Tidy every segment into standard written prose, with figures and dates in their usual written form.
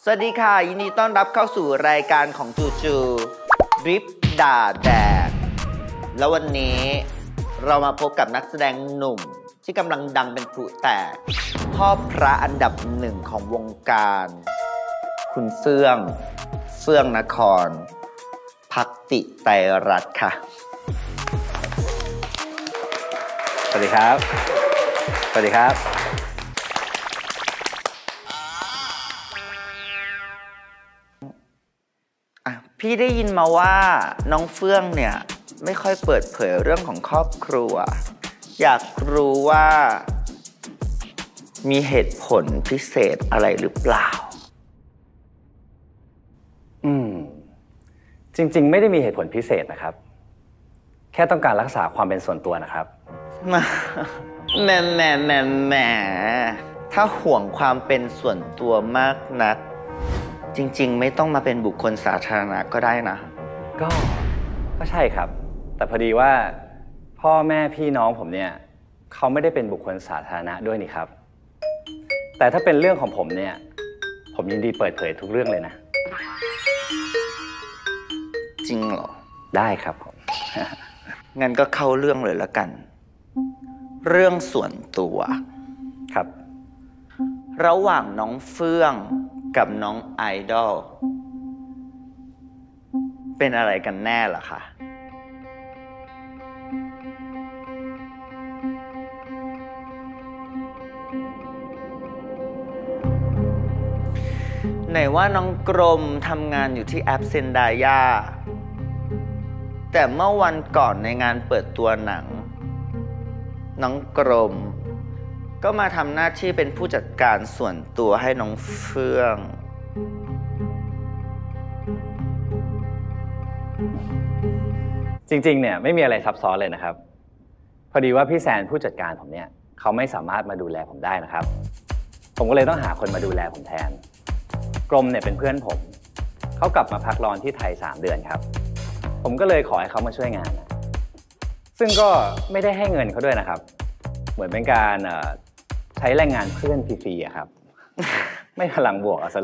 สวัสดีค่ะยินดีต้อนรับเข้าสู่รายการของจูจูดริปด่าแดดแล้ววันนี้เรามาพบกับนักแสดงหนุ่มที่กำลังดังเป็นพลุแตกพ่อพระอันดับหนึ่งของวงการคุณเฟื่องนครภักติไตรรัตน์ค่ะสวัสดีครับสวัสดีครับพี่ได้ยินมาว่าน้องเฟื่องเนี่ยไม่ค่อยเปิดเผยเรื่องของครอบครัวอยากรู้ว่ามีเหตุผลพิเศษอะไรหรือเปล่าจริงๆไม่ได้มีเหตุผลพิเศษนะครับแค่ต้องการรักษาความเป็นส่วนตัวนะครับแหมถ้าห่วงความเป็นส่วนตัวมากนักจริงๆไม่ต้องมาเป็นบุคคลสาธารณะก็ได้นะก็ใช่ครับแต่พอดีว่าพ่อแม่พี่น้องผมเนี่ยเขาไม่ได้เป็นบุคคลสาธารณะด้วยนี่ครับแต่ถ้าเป็นเรื่องของผมเนี่ยผมยินดีเปิดเผยทุกเรื่องเลยนะจริงเหรอได้ครับผมงั้นก็เข้าเรื่องเลยละกันเรื่องส่วนตัวครับระหว่างน้องเฟื่องกับน้องไอดอลเป็นอะไรกันแน่ล่ะคะไหนว่าน้องกรมทำงานอยู่ที่แอปเซนดายาแต่เมื่อวันก่อนในงานเปิดตัวหนังน้องกรมก็มาทำหน้าที่เป็นผู้จัดการส่วนตัวให้น้องเฟื่องจริงๆเนี่ยไม่มีอะไรซับซ้อนเลยนะครับพอดีว่าพี่แซนผู้จัดการผมเนี่ยเขาไม่สามารถมาดูแลผมได้นะครับผมก็เลยต้องหาคนมาดูแลผมแทนกรมเนี่ยเป็นเพื่อนผมเขากลับมาพักร้อนที่ไทย3 เดือนครับผมก็เลยขอให้เขามาช่วยงานซึ่งก็ไม่ได้ให้เงินเขาด้วยนะครับเหมือนเป็นการใช้แรงงานเพื่อนฟรีๆครับ ไม่พลังบวกเอาซะเลย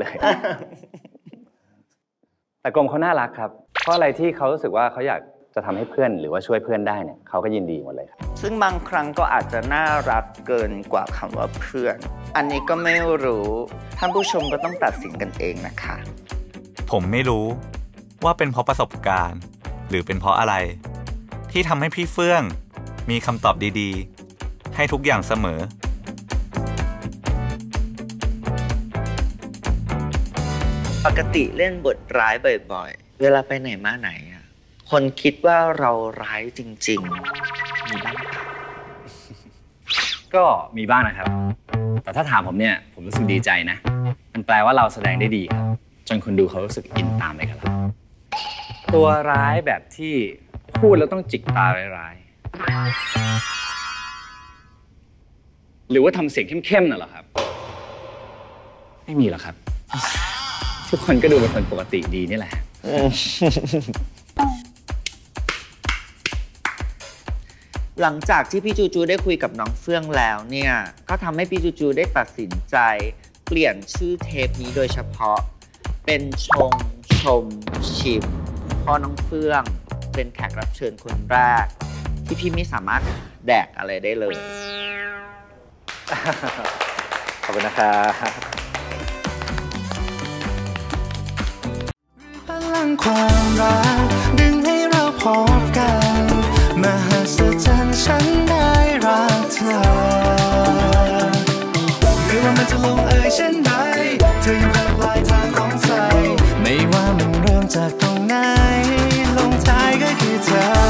แต่กรมเขาน่ารักครับเพราะอะไรที่เขารู้สึกว่าเขาอยากจะทำให้เพื่อนหรือว่าช่วยเพื่อนได้เนี่ยเขาก็ยินดีหมดเลยครับซึ่งบางครั้งก็อาจจะน่ารักเกินกว่าคำว่าเพื่อนอันนี้ก็ไม่รู้ท่านผู้ชมก็ต้องตัดสินกันเองนะคะผมไม่รู้ว่าเป็นเพราะประสบการณ์หรือเป็นเพราะอะไรที่ทำให้พี่เฟื่องมีคำตอบดีๆให้ทุกอย่างเสมอปกติเล่นบทร้ายบ่อยๆเวลาไปไหนมาไหนคนคิดว่าเราร้ายจริงๆมีบ้างก็มีบ้างนะครับแต่ถ้าถามผมเนี่ยผมรู้สึกดีใจนะมันแปลว่าเราแสดงได้ดีครับจนคนดูเขารู้สึกอินตามไปกับเราตัวร้ายแบบที่พูดแล้วต้องจิกตาร้ายๆหรือว่าทำเสียงเข้มๆน่ะเหรอครับไม่มีหรอกครับทุกคนก็ดูเป็นคนปกติดีนี่แหละหลังจากที่พี่จูจูได้คุยกับน้องเฟื่องแล้วเนี่ยก็ทำให้พี่จูจูได้ตัดสินใจเปลี่ยนชื่อเทปนี้โดยเฉพาะเป็นชงชมชิมเพราะน้องเฟื่องเป็นแขกรับเชิญคนแรกที่พี่ไม่สามารถแดกอะไรได้เลยขอบคุณนะครับพลังความรักดึงให้เราพบกันมหัศจรรย์ฉันได้รักเธอไม่ว่ามันจะลงเอยเช่นใดเธออยู่กับปลายทางของใจไม่ว่ามันเริ่มจากตรงไหนลงท้ายก็คือเธอ